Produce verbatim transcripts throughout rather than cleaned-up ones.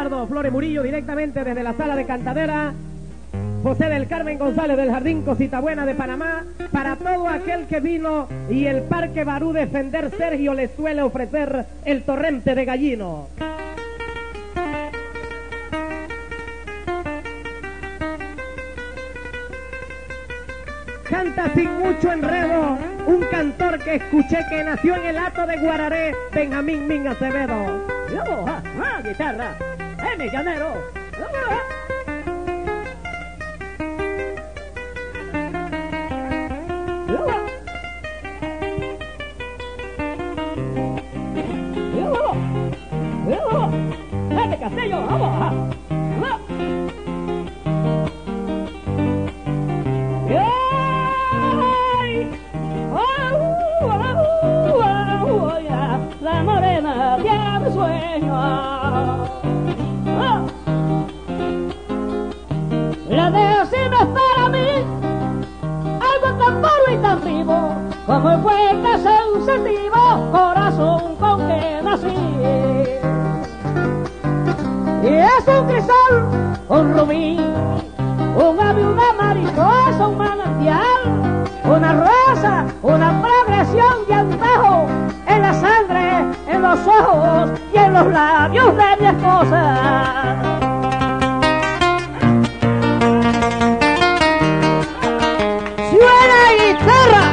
Ricardo Flores Murillo, directamente desde la sala de cantadera José del Carmen González del Jardín Cosita Buena de Panamá, para todo aquel que vino y el Parque Barú defender, Sergio le suele ofrecer el torrente de Gallino. Canta sin mucho enredo un cantor que escuché que nació en el hato de Guararé, Benjamín Min Acevedo. Yo, ah, ah, guitarra, eh, mi llanero. ¡Este Castillo, vamos! La morena tiene sueño. La de si no es para mí algo tan puro y tan vivo como el fuerte sensitivo corazón con que nací. Y es un crisol, un rubí, un ave, una mariposa, un manantial, una rosa, una progresión de antejo en la sangre, en los ojos y en los labios de mi esposa. ¡Suena guitarra!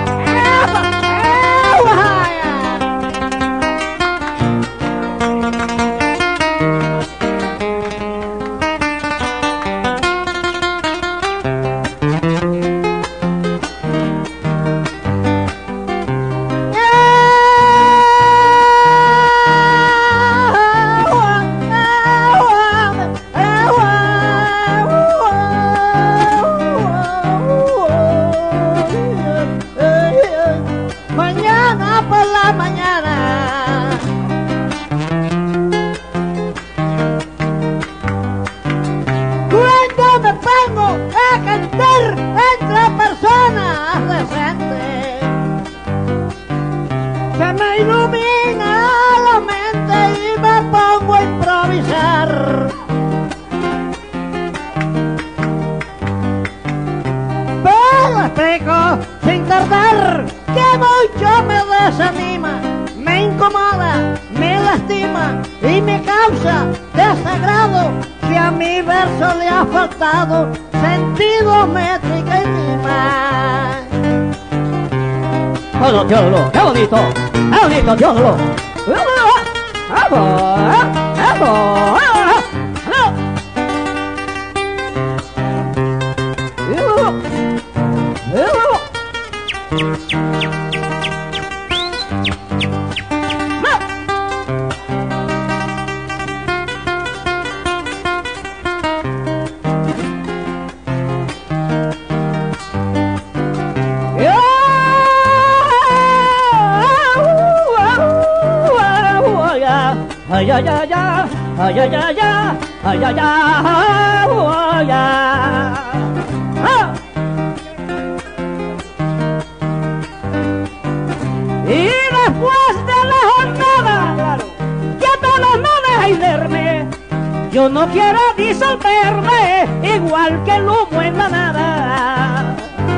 Sin tardar, que mucho me desanima, me incomoda, me lastima y me causa desagrado que a mi verso le ha faltado sentido, métrica y rima. ¡Oh, Dios, qué bonito! ¡Qué bonito, Dios! ¡Vamos! ¡Vamos! Ay, ay, ay, ay, ay, ay, ay, ay, ay, ay, ay. Y después de la jornada, que todo no deja inerme, yo no quiero disolverme, igual que el humo en la nada.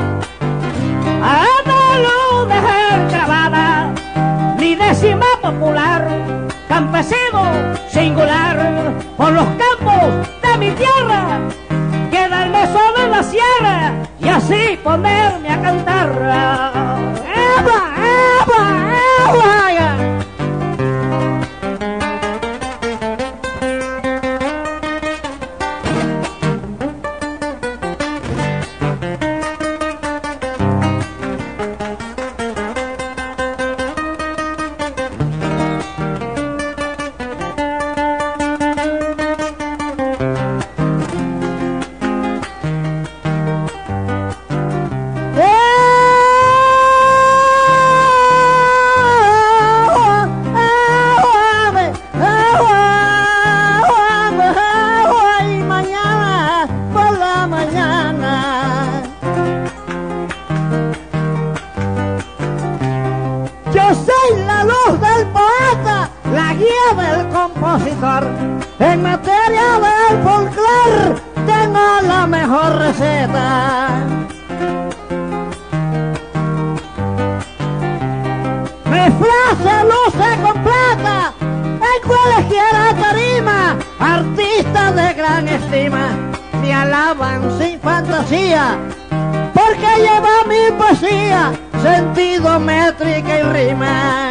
A no lo dejar grabada, mi décima popular, campesino singular, por los campos de mi tierra, quedarme solo en la sierra y así ponerme a cantar. ¡Eva, Eva, Eva! En materia del folclore tengo la mejor receta. Mi frase luce completa en cualquiera tarima. Artistas de gran estima me alaban sin fantasía, porque lleva mi poesía sentido, métrica y rima.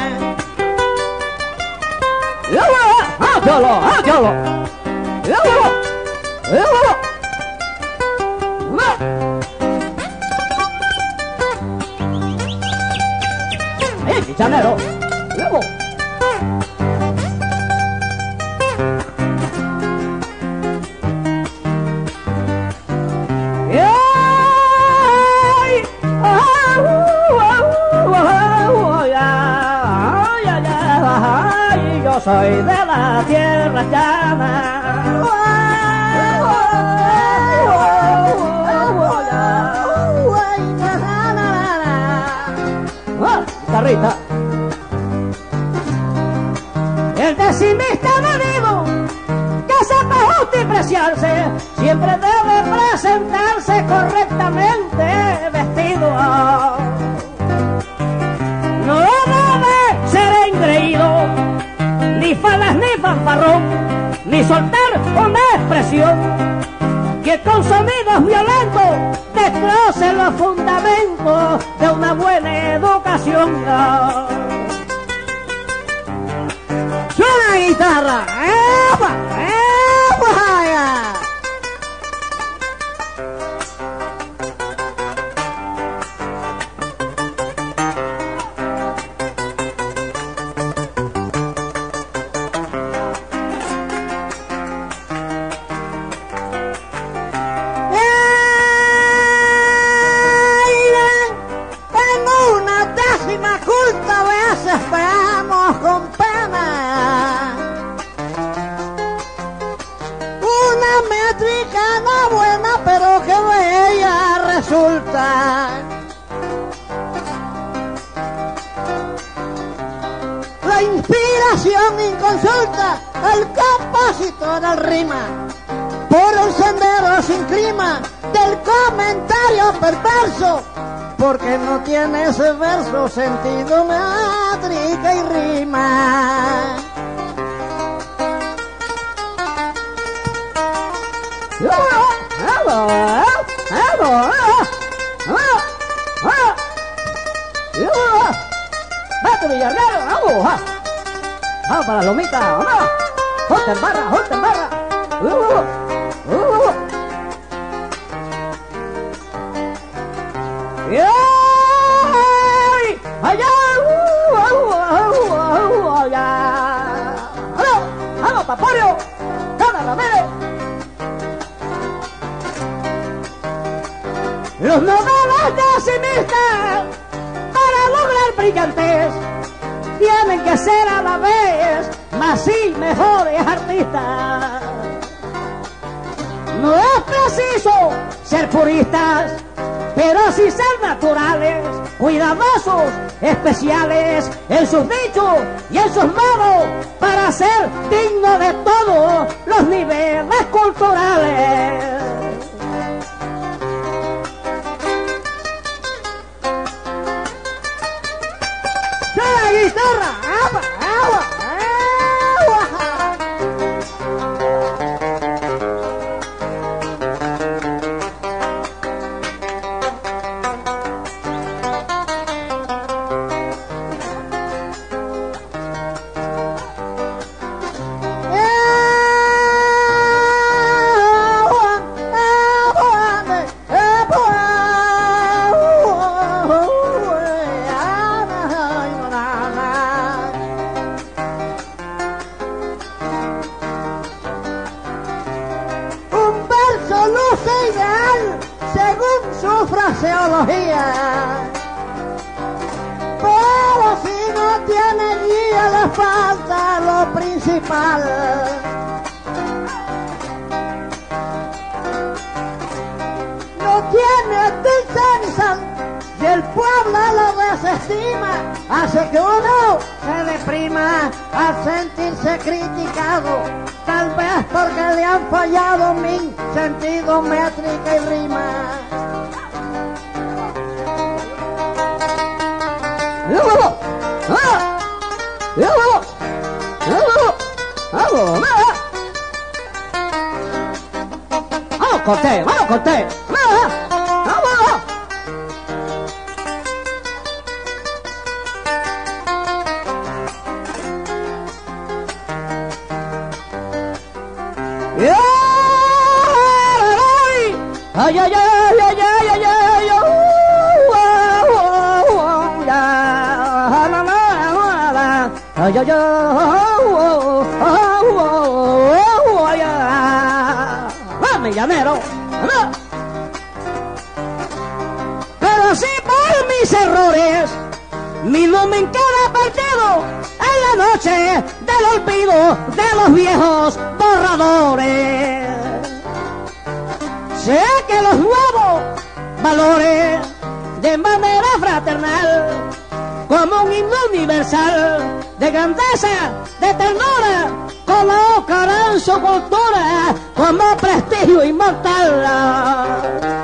¡Hágalo, hágalo! ¡Hágalo! ¡Hágalo! ¡Eh, chichanero! ¡Luego! Yo soy de la tierra llana. Guitarrita. El decimista venido que sepa justipreciarse siempre debe presentarse correctamente vestido. No debe ser engreído, ni falas ni fanfarrón, ni soltar una expresión que con sonidos violentos destroce los fundamentos de una buena educación. ¡Suena guitarra! ¡Epa! ¡Epa! Esperamos con pena una métrica no buena, pero que bella resulta. La inspiración inconsulta, el compositor del rima, por un sendero sin clima del comentario perverso, porque no tiene ese verso sentido, métrica y rima. ¡Vete, Villarreal! ¡Vamos! ¡Vamos para la lomita! ¡Vamos! ¡Jonte en barra! ¡Jonte en barra! ¡Uh, uh, uh! ¡Ay! ¡Allá! ¡Uh, uh, uh, uh, uh, allá! ¡Vamos! ¡Vamos, Paporio! ¡Cada Ramírez! Los novelas decimistas, para lograr brillantez, tienen que ser a la vez más y mejores artistas. No es preciso ser puristas, pero sí ser naturales, cuidadosos, especiales en sus dichos y en sus modos, para ser dignos de todos los niveles culturales. ¡La guitarra! ¡Agua! ¡Agua! Ideal según su fraseología, pero si no tiene guía le falta lo principal. No tiene dulce ni sal y el pueblo lo desestima, hace que uno se deprima al sentirse criticado. Tal han fallado mi sentido, métrica y rima. ¡Vamos, Cortés! ¡Vamos, Cortés! ¡Vamos! ¡Ay, ay, ay, ay, ay, ay, ay! ¡Ay, ay, ay! ¡Vamos, llanero! Pero si por mis errores mi nombre queda partido en la noche del olvido de los viejos borradores. Sé que los nuevos valores de manera fraternal, como un himno universal de grandeza, de ternura, colocarán su cultura como prestigio inmortal.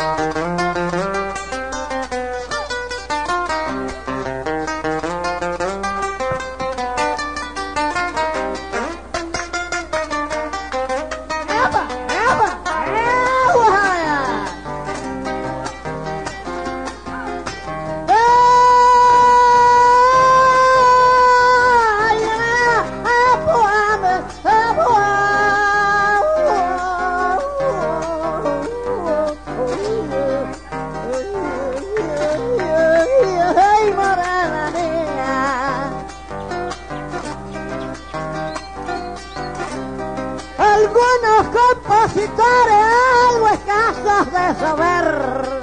Algunos compositores algo escasos de saber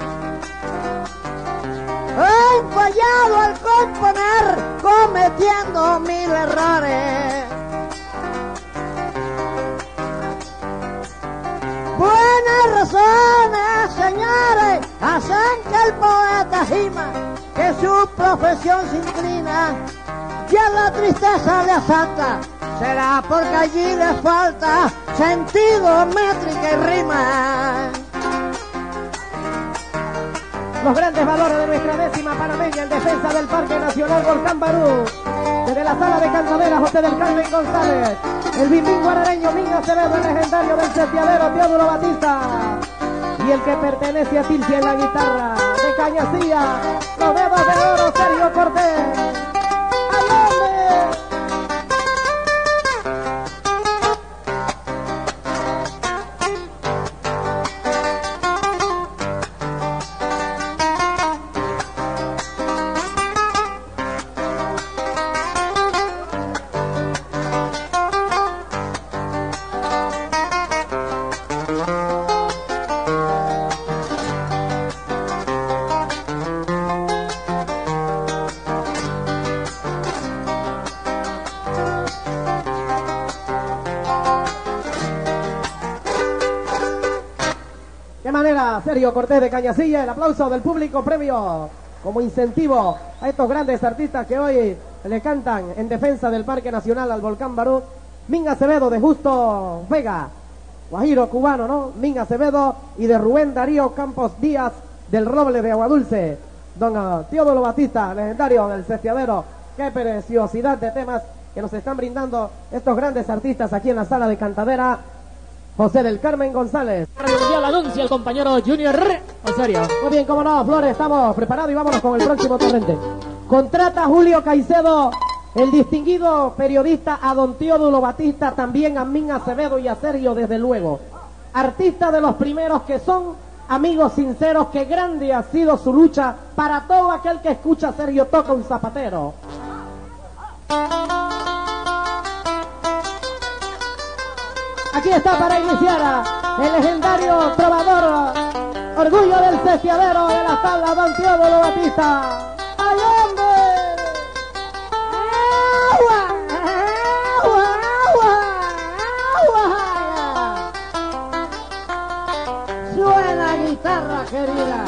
han fallado al componer, cometiendo mil errores. Buenas razones, señores, hacen que el poeta gima, que su profesión se inclina y a la tristeza le asalta. Será porque allí le falta sentido, métrica y rima. Los grandes valores de nuestra décima panameña en defensa del Parque Nacional Volcán Barú. Desde la sala de cantadera José del Carmen González, el bimbín guarareño Minga Acevedo, el legendario del setiadero Teodulo Batista, y el que pertenece a Tilcia en la guitarra, de Cañasilla, los dedos de oro Sergio Cortés. ¡Ay, hombre! Manera, Sergio Cortés de Cañasilla, el aplauso del público, premio como incentivo a estos grandes artistas que hoy le cantan en defensa del Parque Nacional al Volcán Barú. Minga Acevedo de Justo Vega, guajiro cubano, ¿no? Minga Acevedo, y de Rubén Darío Campos Díaz del Roble de Aguadulce. Don uh, Teodulo Batista, legendario del setiadero. Qué preciosidad de temas que nos están brindando estos grandes artistas aquí en la sala de cantadera José del Carmen González. Radio Mundial anuncia el compañero Junior Osorio. Muy bien, cómo no, Flores, estamos preparados y vámonos con el próximo torrente. Contrata Julio Caicedo, el distinguido periodista, a don Teodulo Batista, también a Minga Acevedo y a Sergio, desde luego. Artistas de los primeros que son amigos sinceros, que grande ha sido su lucha para todo aquel que escucha a Sergio toca un zapatero. Aquí está para iniciar el legendario trovador, orgullo del setiadero de la sala, don Teodulo Batista. ¡Ay, hombre! ¡Agua! ¡Agua! ¡Agua! ¡Agua! Suena guitarra, querida.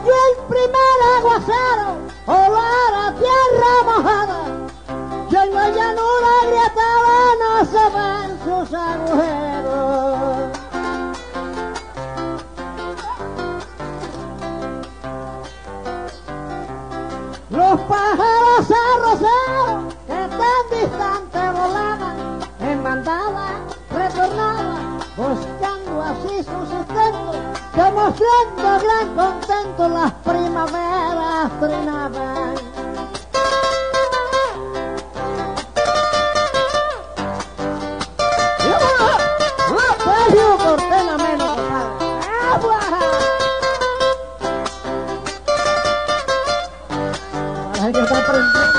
cayó el primer aguacero, olor a tierra mojada, que en la llanura grietada no se ven sus agujeros. Los pájaros arroceros que tan distante volaban, en bandada retornaban, buscando así su sustento, que mostrando gran contento las primaveras trinaban. Sergio Cortena menos, compadre. ¡Agua! Ay, que está aprendiendo.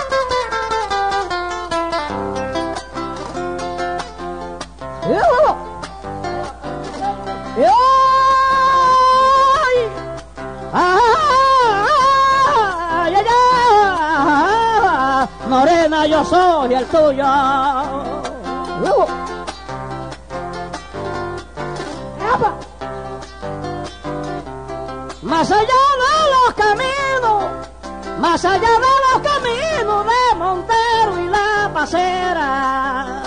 ¡Ay! ¡Ay, ay, ay! Morena, yo soy el tuyo. ¡Luego! Más allá de los caminos, más allá de los caminos de Montero y la Pasera,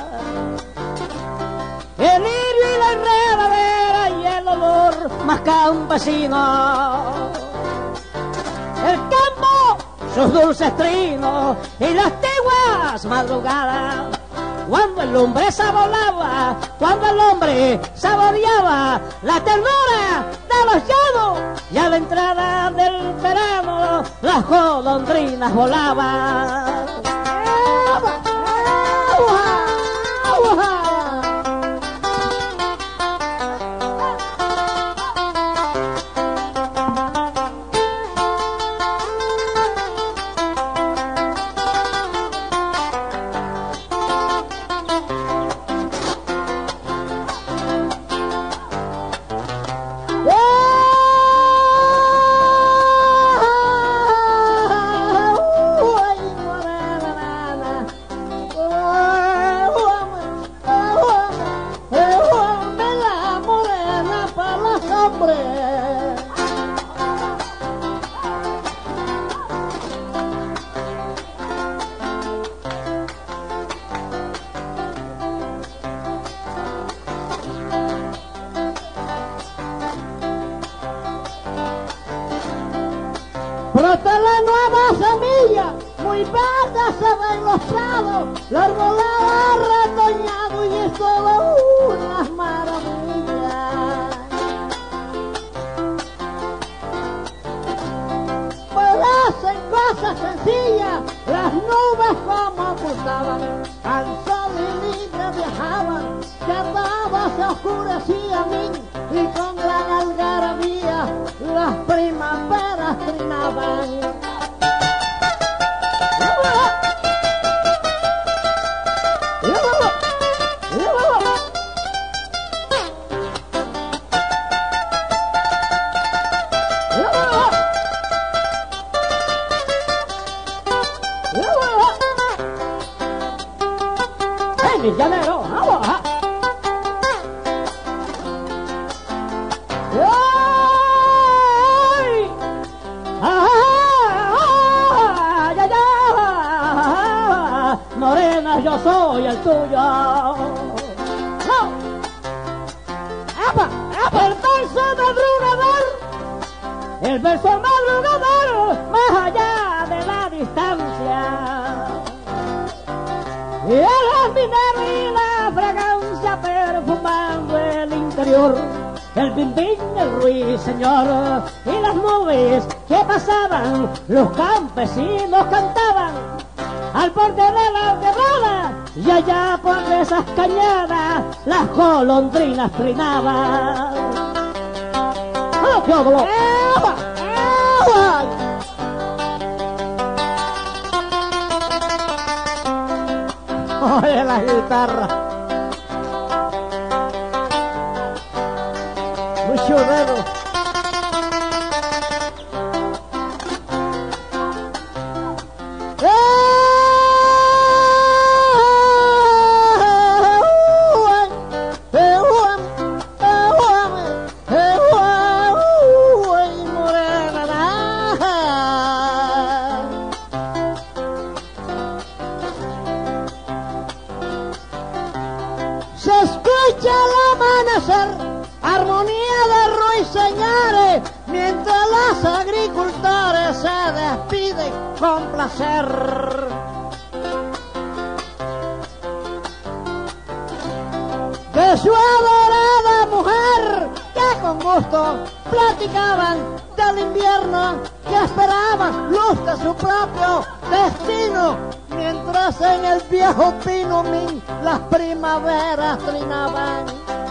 el lirio y la enredadera y el olor más campesino, el campo, sus dulces trinos y las tiguas madrugadas, cuando el hombre saboreaba, cuando el hombre saboreaba la ternura de los llanos, y a la entrada del verano las golondrinas volaban. ¡Agua! ¡Agua! ¡Agua! Brota la nueva semilla, muy verde se ven los prados, la arbolada retoñado y es todo una maravilla. Parecen cosas sencillas, las nubes como ocultaban, al sol y libre viajaban, que todo se oscurecía a mí, y con gran algarabía las primaveras trinaban. ¡Hey, mis llaneros! ¡Agua! Morena, yo soy el tuyo. ¡No! ¡Apa! ¡Apa! El verso madrugador, el verso madrugador, más allá de la distancia. Y el minero y la fragancia perfumando el interior. El bimbín, el ruiseñor y las nubes que pasaban, los campesinos cantaban al borde de la quebrada, y allá por esas cañadas las golondrinas trinaban. ¡Ah, diablo! ¡Agua! ¡Agua! Oye la guitarra. Mucho dedo. noche al amanecer, armonía de ruiseñores, mientras los agricultores se despiden con placer. De su adorada mujer, que con gusto platicaban del invierno, que esperaban luz de su propio destino, mientras en el viejo pino min las primaveras trinaban.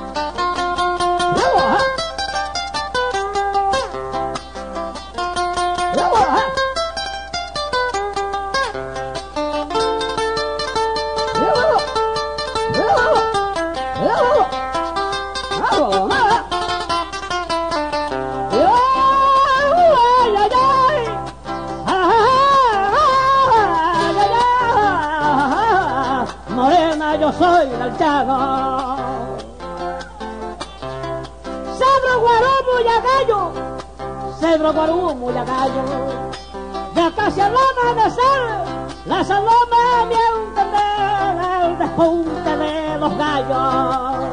Yo soy del llano, cedro, guarumo y agallo, cedro, guarumo y agallo, de casi al amanecer, la saloma mienten el despunte de los gallos.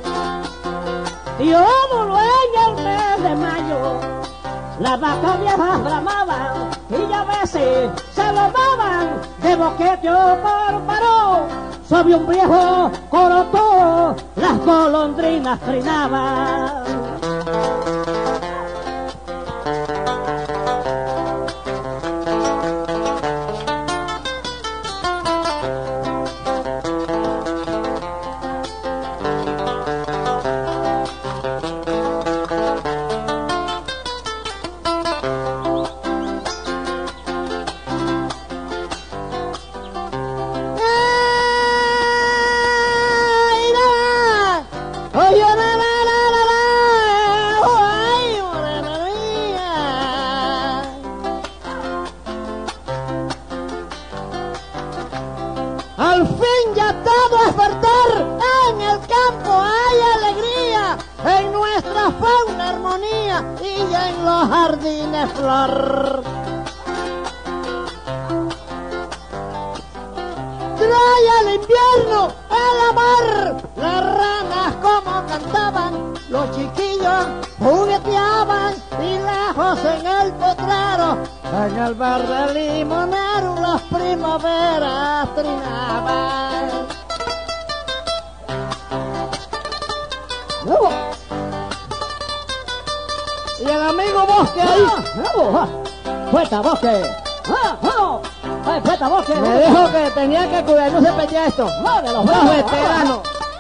Dióbulo en el mes de mayo, las vacas viejas bramaban y a veces se lo daban de boqueteo por paró. Sobre un viejo corotó, las golondrinas trinaban. Al fin ya todo es despertar, en el campo hay alegría, en nuestra fauna armonía y en los jardines flor. Trae el invierno el amor, las ranas como cantaban, los chiquillos jugueteaban y lejos en el potrero, en el verde limonero las primaveras trinaban. ¡Nuevo! Y el amigo Bosque ahí. ¡Nuevo! ¡Fuerza, Bosque! ¡Ah, no! ¡Ay, fuerza, Bosque! Me dijo que tenía que cuidar, no se peña esto. ¡No, de los Los veteranos.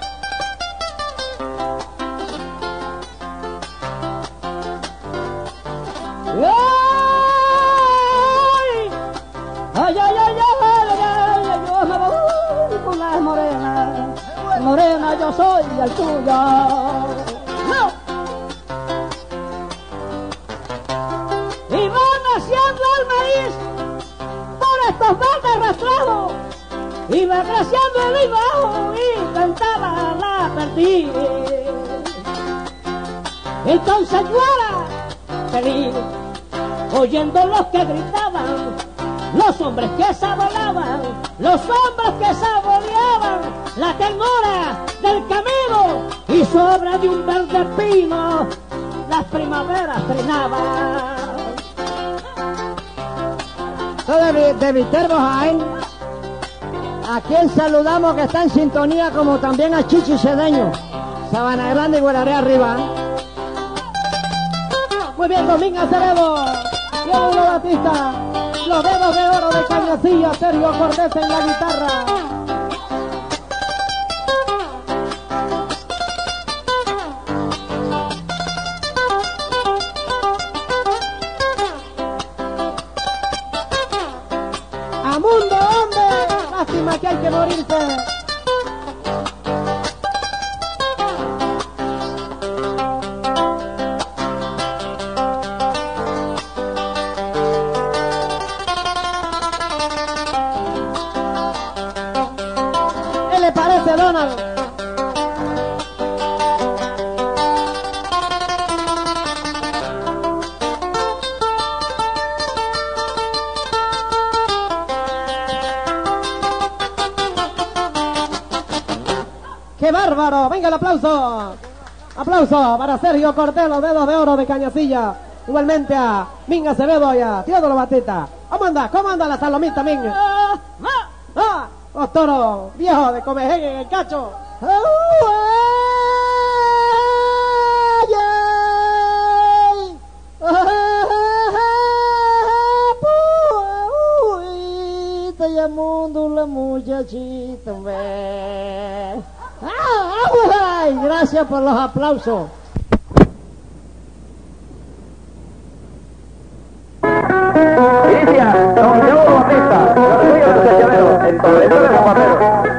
¡Ay, ay, ay, ay, ay, ay, ay, yo me voy con las morenas! Morena, yo soy el tuyo. ¡No! Y van haciendo el maíz por estos verdes arrastrados, y va creciendo el higo y cantaba la perdiz. Entonces yo era feliz, oyendo los que gritaban, los hombres que saboreaban, los hombres que saboreaban la ternura del camino, y sobre de un verde pino las primaveras trenaban. Soy de, de Viterbo, Jaén, a quien saludamos que está en sintonía, como también a Chichi Cedeño, Sabana Grande y Guararé arriba. Muy bien, Domingo Acevedo, Diego Batista, los dedos de oro de Cañacilla, Sergio Cortés en la guitarra. A mundo, hombre, lástima que hay que morirse. ¿Qué le parece, Donald? ¡Qué bárbaro! ¡Venga el aplauso! Aplauso para Sergio Cortés, los dedos de oro de Cañasilla. Igualmente a Minga Acevedo y a Teodoro Batista. ¿Cómo anda? ¿Cómo anda la salomita, Minga? ¡Ah! Los toros viejos de Comején en el cacho. Mundo la muchachita, ve. Ay, gracias por los aplausos. Inicia don Teodoro Batista, la orgullo del Cachanero, el torito de Zapatero.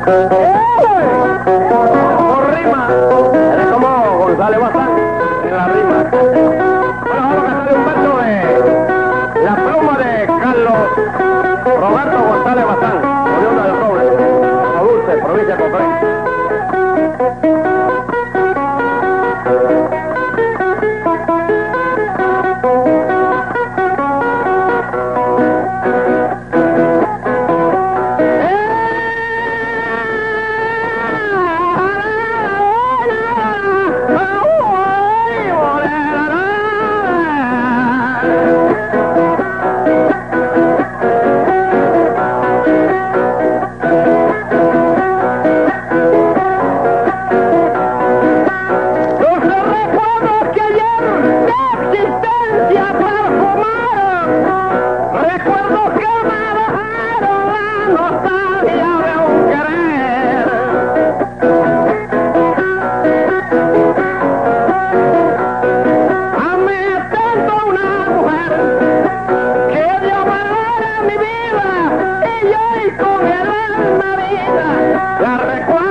Por rima, eres como González Bazán en la rima. Bueno, vamos a cantar un verso de La pluma de Carlos Roberto González Bazán, oriundo del Roble, Como Dulce, provincia de Cotlán. La recuerdo.